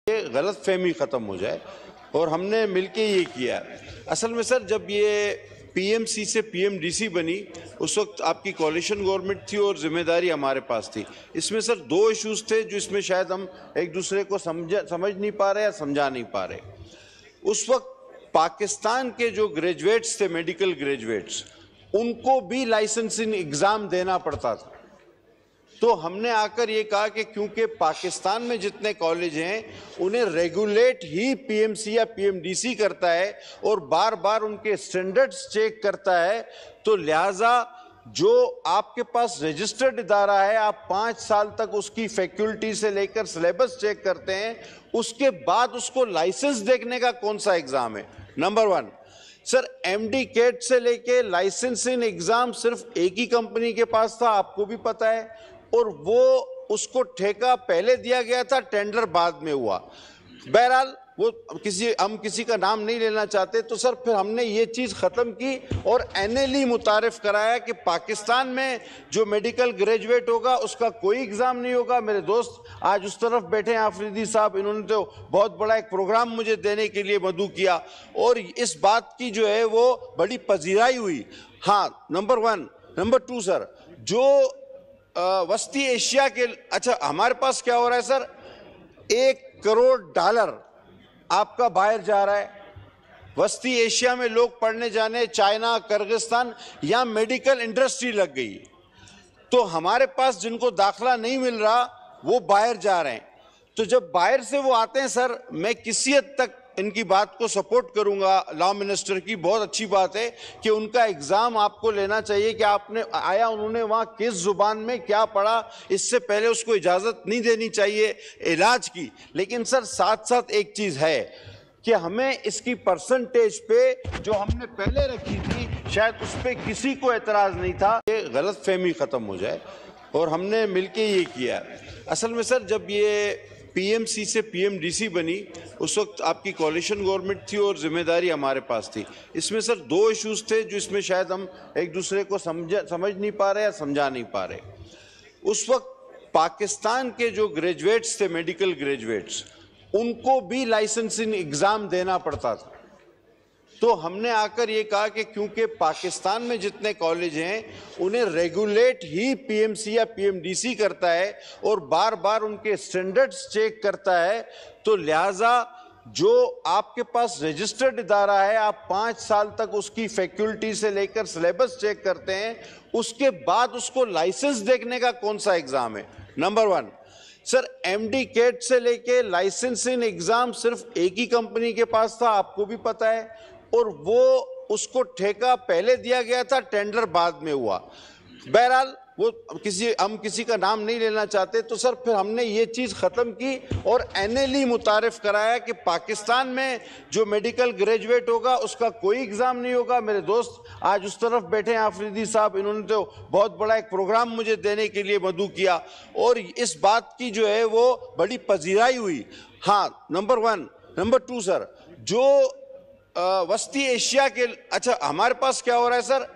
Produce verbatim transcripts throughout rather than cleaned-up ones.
ये गलतफहमी ख़त्म हो जाए और हमने मिलके ये किया। असल में सर जब ये पीएमसी से पीएमडीसी बनी उस वक्त आपकी कोalition गवर्नमेंट थी और जिम्मेदारी हमारे पास थी। इसमें सर दो इश्यूज थे जो इसमें शायद हम एक दूसरे को समझ समझ नहीं पा रहे या समझा नहीं पा रहे। उस वक्त पाकिस्तान के जो ग्रेजुएट्स थे, मेडिकल ग्रेजुएट्स, उनको भी लाइसेंसिंग एग्जाम देना पड़ता था। तो हमने आकर ये कहा कि क्योंकि पाकिस्तान में जितने कॉलेज हैं उन्हें रेगुलेट ही पीएमसी या पीएमडीसी करता है और बार बार उनके स्टैंडर्ड्स चेक करता है, तो लिहाजा जो आपके पास रजिस्टर्ड इदारा है, आप पाँच साल तक उसकी फैकल्टी से लेकर सिलेबस चेक करते हैं, उसके बाद उसको लाइसेंस देखने का कौन सा एग्ज़ाम है। Number one sir, MDCAT से लेके लाइसेंसिंग एग्ज़ाम सिर्फ एक ही कंपनी के पास था, आपको भी पता है, और वो उसको ठेका पहले दिया गया था, टेंडर बाद में हुआ। बहरहाल वो किसी हम किसी का नाम नहीं लेना चाहते, तो सर फिर हमने ये चीज़ ख़त्म की और एनएलई मुतारिफ कराया कि पाकिस्तान में जो मेडिकल ग्रेजुएट होगा उसका कोई एग्ज़ाम नहीं होगा। मेरे दोस्त आज उस तरफ बैठे हैं, आफरीदी साहब, इन्होंने तो बहुत बड़ा एक प्रोग्राम मुझे देने के लिए मदऊ किया और इस बात की जो है वो बड़ी पजीराई हुई। हाँ, number one. Number two sir, जो वस्ती एशिया के, अच्छा हमारे पास क्या हो रहा है सर, एक करोड़ डॉलर आपका बाहर जा रहा है। वस्ती एशिया में लोग पढ़ने जाने, चाइना, किर्गिस्तान, यहाँ मेडिकल इंडस्ट्री लग गई, तो हमारे पास जिनको दाखला नहीं मिल रहा वो बाहर जा रहे हैं। तो जब बाहर से वो आते हैं सर, मैं किसी हद तक इनकी बात को सपोर्ट करूंगा, लॉ मिनिस्टर की बहुत अच्छी बात है कि उनका एग्ज़ाम आपको लेना चाहिए कि आपने आया, उन्होंने वहाँ किस ज़ुबान में क्या पढ़ा, इससे पहले उसको इजाज़त नहीं देनी चाहिए इलाज की। लेकिन सर साथ साथ एक चीज़ है कि हमें इसकी परसेंटेज पे जो हमने पहले रखी थी, शायद उस पर किसी को एतराज़ नहीं था, ये गलतफहमी ख़त्म हो जाए और हमने मिलके ये किया। असल में सर जब ये पीएमसी से पीएमडीसी बनी उस वक्त आपकी कोalition गवर्नमेंट थी और जिम्मेदारी हमारे पास थी। इसमें सर दो इश्यूज थे जो इसमें शायद हम एक दूसरे को समझ समझ नहीं पा रहे या समझा नहीं पा रहे। उस वक्त पाकिस्तान के जो ग्रेजुएट्स थे, मेडिकल ग्रेजुएट्स, उनको भी लाइसेंसिंग एग्ज़ाम देना पड़ता था। तो हमने आकर ये कहा कि क्योंकि पाकिस्तान में जितने कॉलेज हैं उन्हें रेगुलेट ही पीएमसी या पीएमडीसी करता है और बार बार उनके स्टैंडर्ड्स चेक करता है, तो लिहाजा जो आपके पास रजिस्टर्ड इदारा है, आप पाँच साल तक उसकी फैकल्टी से लेकर सिलेबस चेक करते हैं, उसके बाद उसको लाइसेंस देखने का कौन सा एग्ज़ाम है। Number one sir, MDCAT से लेके लाइसेंसिंग एग्ज़ाम सिर्फ एक ही कंपनी के पास था, आपको भी पता है, और वो उसको ठेका पहले दिया गया था, टेंडर बाद में हुआ। बहरहाल वो किसी हम किसी का नाम नहीं लेना चाहते, तो सर फिर हमने ये चीज़ ख़त्म की और एनएलई मुतारिफ कराया कि पाकिस्तान में जो मेडिकल ग्रेजुएट होगा उसका कोई एग्ज़ाम नहीं होगा। मेरे दोस्त आज उस तरफ बैठे हैं, आफरीदी साहब, इन्होंने तो बहुत बड़ा एक प्रोग्राम मुझे देने के लिए मदऊ किया और इस बात की जो है वो बड़ी पजीराई हुई। हाँ, number one. Number two sir, जो वस्ती एशिया के, अच्छा हमारे पास क्या हो रहा है सर,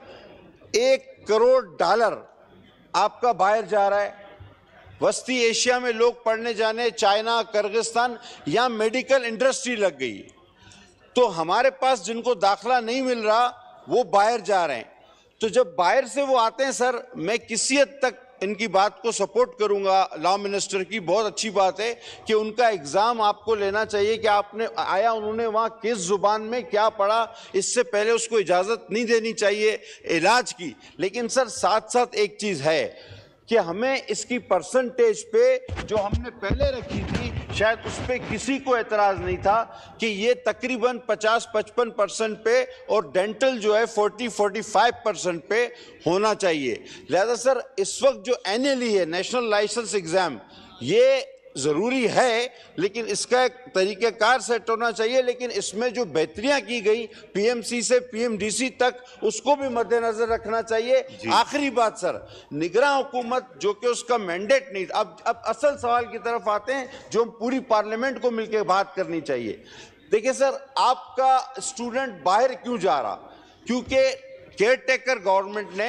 एक करोड़ डॉलर आपका बाहर जा रहा है। वस्ती एशिया में लोग पढ़ने जाने, चाइना, किर्गिस्तान, यहाँ मेडिकल इंडस्ट्री लग गई, तो हमारे पास जिनको दाखला नहीं मिल रहा वो बाहर जा रहे हैं। तो जब बाहर से वो आते हैं सर, मैं किसी हद तक इनकी बात को सपोर्ट करूंगा, लॉ मिनिस्टर की बहुत अच्छी बात है कि उनका एग्ज़ाम आपको लेना चाहिए कि आपने आया, उन्होंने वहाँ किस ज़ुबान में क्या पढ़ा, इससे पहले उसको इजाज़त नहीं देनी चाहिए इलाज की। लेकिन सर साथ साथ एक चीज़ है कि हमें इसकी परसेंटेज पे जो हमने पहले रखी थी, शायद उस पर किसी को एतराज़ नहीं था कि ये तकरीबन पचास पचपन परसेंट पे और डेंटल जो है चालीस पैंतालीस परसेंट पे होना चाहिए। लिहाजा सर इस वक्त जो एनएलई है, नेशनल लाइसेंस एग्ज़ाम, ये ज़रूरी है, लेकिन इसका एक तरीक़ेकार सेट होना चाहिए। लेकिन इसमें जो बेहतरियाँ की गई पीएमसी से पीएमडीसी तक, उसको भी मद्देनज़र रखना चाहिए। आखिरी बात सर, निगरान हुकूमत जो कि उसका मैंडेट नहीं, अब अब असल सवाल की तरफ आते हैं जो हम पूरी पार्लियामेंट को मिलकर बात करनी चाहिए। देखिए सर, आपका स्टूडेंट बाहर क्यों जा रहा, क्योंकि केयर टेकर गवर्नमेंट ने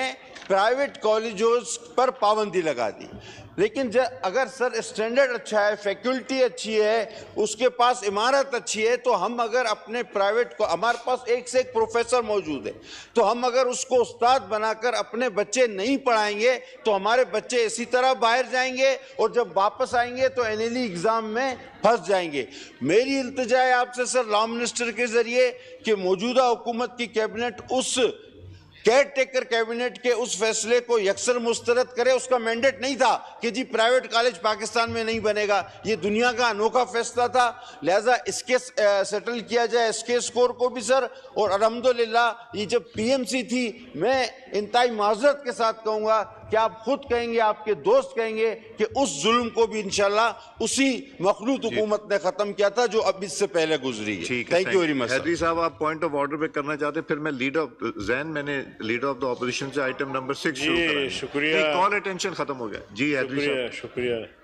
प्राइवेट कॉलेजों पर पाबंदी लगा दी। लेकिन जब अगर सर स्टैंडर्ड अच्छा है, फैकल्टी अच्छी है, उसके पास इमारत अच्छी है, तो हम अगर अपने प्राइवेट को, हमारे पास एक से एक प्रोफेसर मौजूद है, तो हम अगर उसको उस्ताद बनाकर अपने बच्चे नहीं पढ़ाएंगे तो हमारे बच्चे इसी तरह बाहर जाएंगे और जब वापस आएंगे तो एनएलई एग्जाम में फंस जाएंगे। मेरी इल्तिजा है आपसे सर लॉ मिनिस्टर के जरिए कि मौजूदा हुकूमत की कैबिनेट उस केयर टेकर कैबिनेट के उस फैसले को यकसर मुस्तरद करे। उसका मैंडेट नहीं था कि जी प्राइवेट कॉलेज पाकिस्तान में नहीं बनेगा, ये दुनिया का अनोखा फैसला था, लिहाजा इसके सेटल किया जाए इसके स्कोर को भी सर। और अल्हम्दुलिल्लाह ये जब पीएमसी थी, मैं इंतहाई माजरत के साथ कहूँगा कि आप खुद कहेंगे, आपके दोस्त कहेंगे कि उस जुल्म को भी इंशाल्लाह उसी मखलूत हुकूमत ने खत्म किया था जो अब इससे पहले गुजरी है। Thank you very much. Haidri साहब, आप पॉइंट ऑफ ऑर्डर पे करना चाहते हैं, फिर मैं लीडर ऑफ जैन मैंने लीडर ऑफ द ऑपोजिशन से आइटम नंबर सिक्स शुरू करा। शुक्रिया। कॉल अटेंशन खत्म हो गया जी। हैदरी साहब शुक्रिया शुक्रिया।